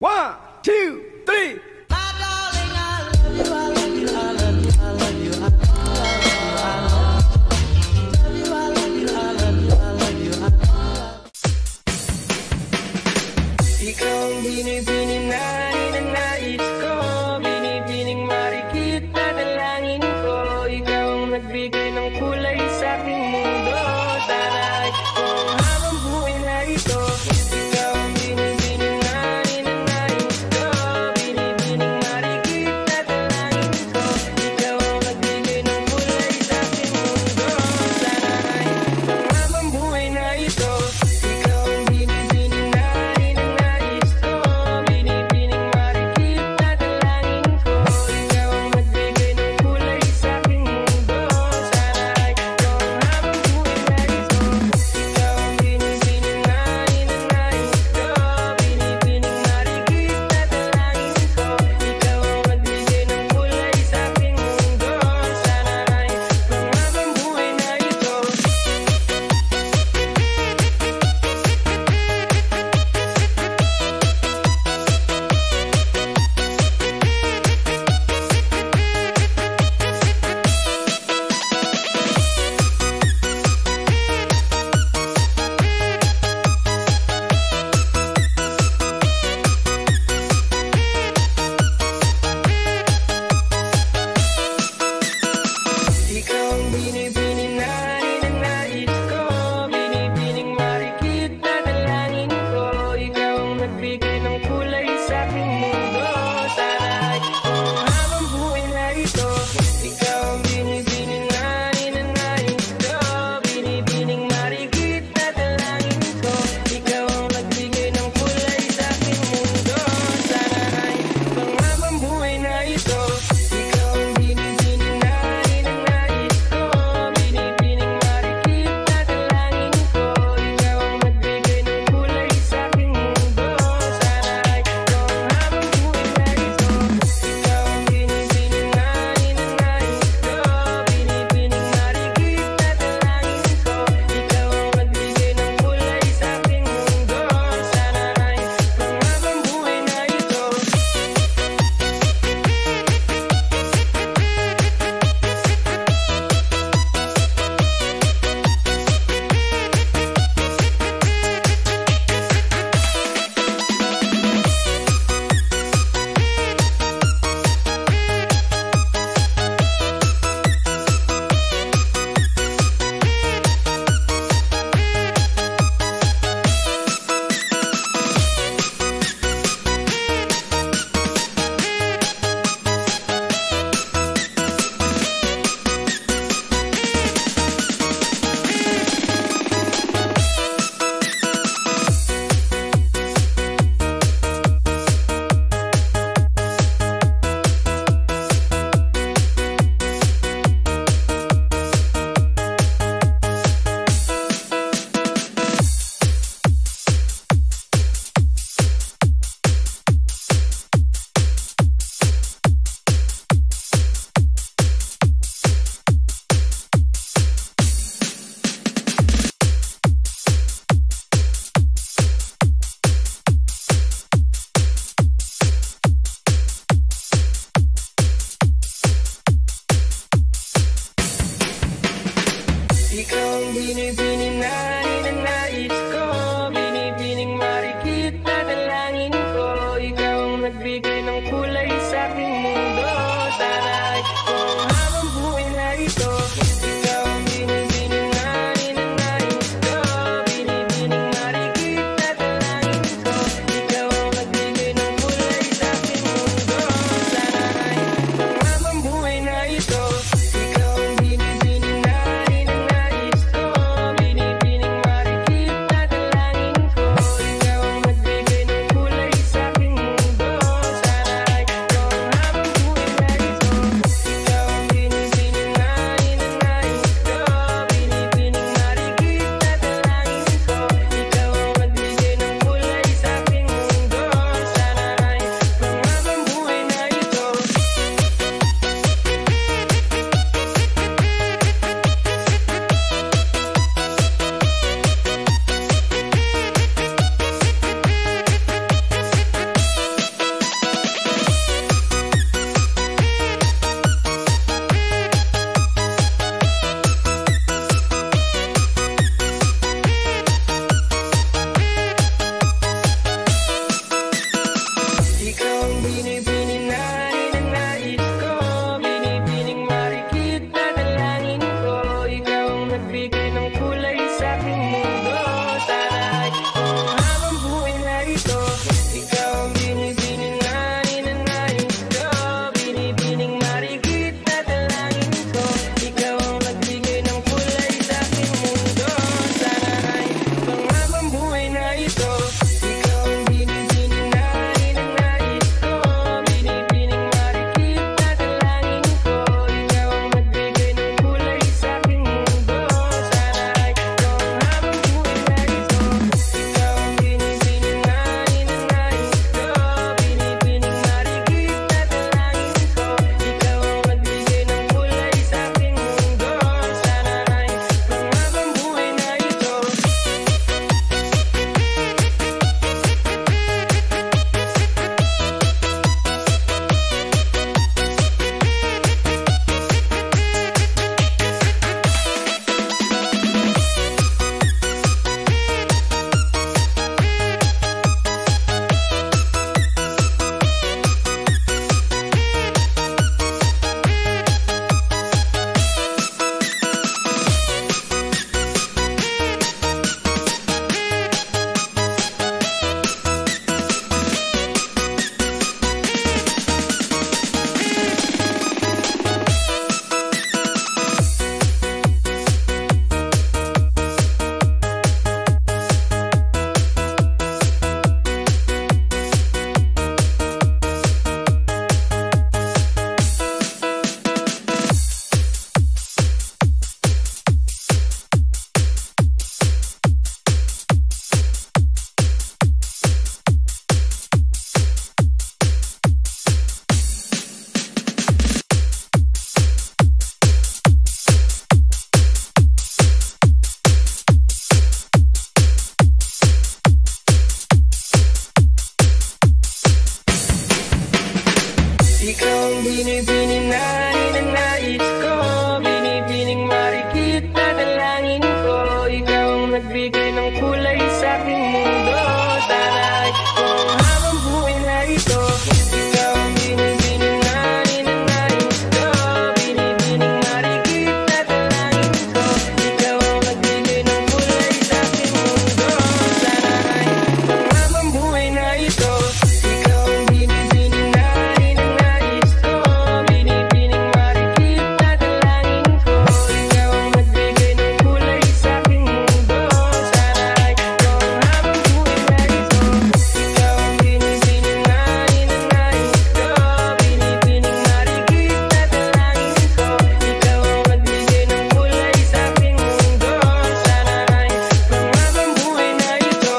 1, 2, 3. My darling, I love you, I love you, I love you, I love you, I love you, I love you, I love you, I love you, I love you. Ikaw ang binibining na ninanais ko, binibining marikit na dalangin ko. Ikaw ang nagbigay ng kulay sa aking mundo. Sana ay kung habang buhay na ito, ikaw ang binibining na ninanais ko, binibining marikit na dalangin ko. Ikaw ang nagbigay ng kulay sa aking mundo. Sana ay kung habang buhay na ito, ikaw ang binibining na ninanais ko, binibining marikit na dalangin ko. Ikaw ang nagbigay ng kulay sa aking mundo. Sana ay kung habang buhay na ito, ikaw ang binibining na ninanais ko, binibining marikit na dalangin ko. Ikaw ang nagbigay ng kulay sa aking mundo. Sana ay kung habang buhay na ito. Ikaw ang binibining na ninanais ko, binibining marikit na dalangin ko. Ikaw ang nagbigay ng kulay sa aking mundo. Sana ay kung habang buhay na ito, ikaw ang binibining na ninanais ko, binibining marikit na dalangin ko. Ikaw ang nagbigay ng kulay sa aking mundo. Sana ay kung habang buhay na ito, ikaw ang binibining na ninanais ko, binibining marikit na dalangin ko. Ikaw ang nagbigay ng kulay sa aking mundo. Sana ay kung habang buhay na ito, ikaw ang binibining na ninanais ko, binibining marikit na dalangin ko. Ikaw ang nagbigay ng kulay sa aking mundo. Sana ay kung habang buhay na ito. Ikaw ang binibining na ninanais ko, binibining marikit na dalangin ko. Ikaw ang nagbigay ng kulay sa aking mundo. Sana ay kung habang buhay na ito, ikaw ang binibining na ninanais ko, binibining marikit na dalangin ko. Ikaw ang nagbigay ng kulay sa aking mundo. Sana ay kung habang buhay na ito, ikaw ang binibining na ninanais ko, binibining marikit na dalangin ko. Ikaw ang nagbigay ng kulay sa aking mundo. Sana ay binibining na ninanais ko, binibining marikita dalangin ko. Ikaw ang nagbigay ng kulay sa aking mundo. Sana ay kung habang buhay na ito, ikaw ang binibining na ninanais ko, binibining marikita dalangin ko. Ikaw ang nagbigay ng kulay sa aking mundo. Sana ay kung habang buhay na ito, ikaw ang binibining na ninanais ko, binibining marikita dalangin ko. Ikaw ang nagbigay ng kulay sa aking mundo. Sana ay kung habang buhay na ito, ikaw ang binibining na ninanais ko, binibining marikita dalangin ko. Ikaw ang nagbigay ng kulay sa aking mundo. Sana ay kung habang buhay na ito.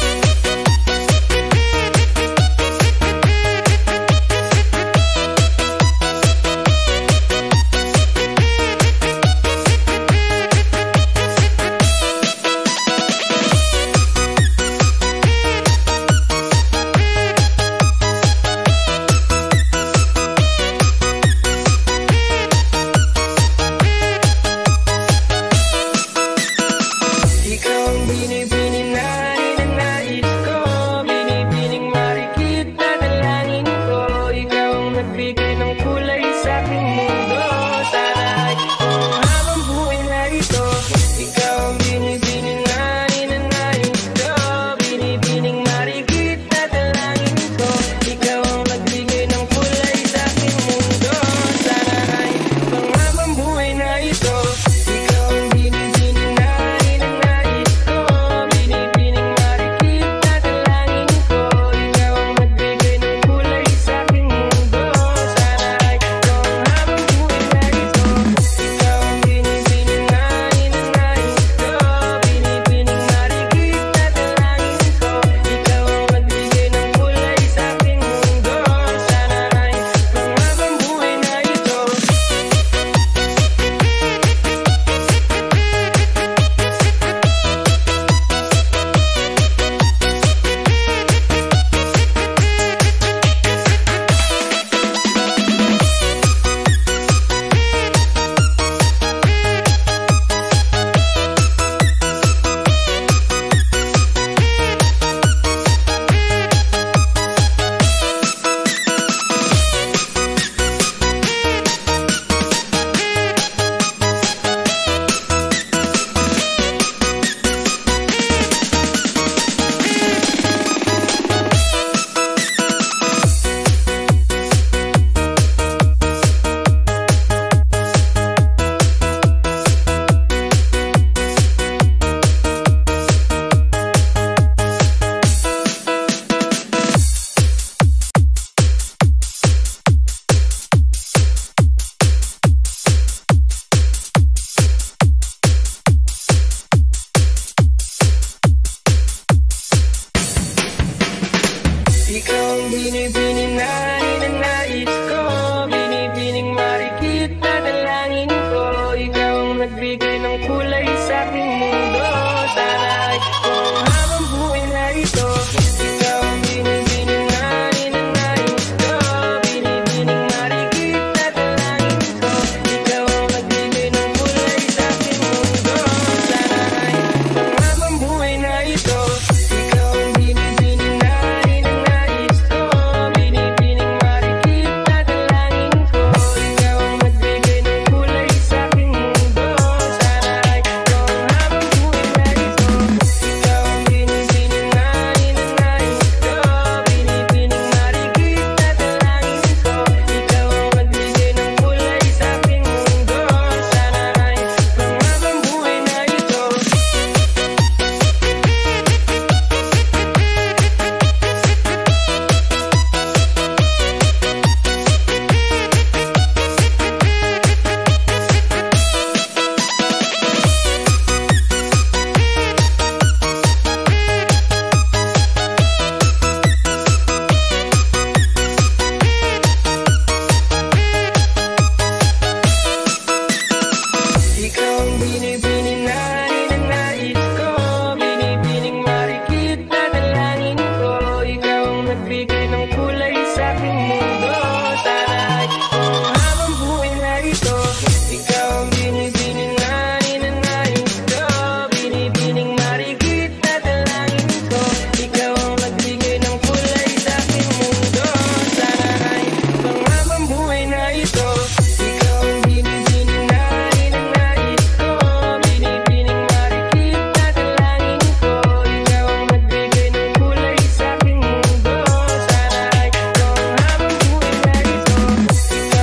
Ikaw ang binibining na ninanais ko, binibining marikita dalangin ko. Ikaw ang nagbigay ng kulay sa aking mundo. Sana ay kung habang buhay na ito, ikaw ang binibining na ninanais ko, binibining marikita dalangin ko. Ikaw ang nagbigay ng kulay sa aking mundo. Sana ay kung habang buhay na ito, ikaw ang binibining na ninanais ko, binibining marikita dalangin ko. Ikaw ang nagbigay ng kulay sa aking mundo. Sana ay kung habang buhay na ito, ikaw ang binibining na ninanais ko, binibining marikita dalangin ko. Ikaw ang nagbigay ng kulay sa aking mundo. Sana ay kung habang buhay na ito. Ikaw ang binibining na ninanais ko, binibining marikita dalangin ko. Ikaw ang nagbigay ng kulay sa aking mundo. Sana ay kung habang buhay na ito, ikaw ang binibining na ninanais ko, binibining marikita dalangin ko. Ikaw ang nagbigay ng kulay sa aking mundo. Sana ay kung habang buhay na ito, ikaw ang binibining na ninanais ko, binibining marikita dalangin ko. Ikaw ang nagbigay ng kulay sa aking mundo. Sana ay kung habang buhay na ito, ikaw ang binibining na ninanais ko, binibining marikita dalangin ko. Ikaw ang nagbigay ng kulay sa aking mundo. Sana ay kung habang buhay na ito. Ikaw ang binibining na ninanais ko, binibining marikita dalangin ko. Ikaw ang nagbigay ng kulay sa aking mundo. Sana ay Kung habang buhay na ito, ikaw ang binibining na ninanais ko. Binibining marikit na dalangin ko. Ikaw ang nagbigay ng kulay sa aking mundo. Sana ay kung habang buhay na ito, ikaw ang binibining na ninanais ko. Binibining marikit na dalangin ko. Ikaw ang nagbigay ng kulay sa aking mundo. Sana ay kung habang buhay na ito, ikaw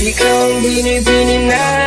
Ikaw ang binibining na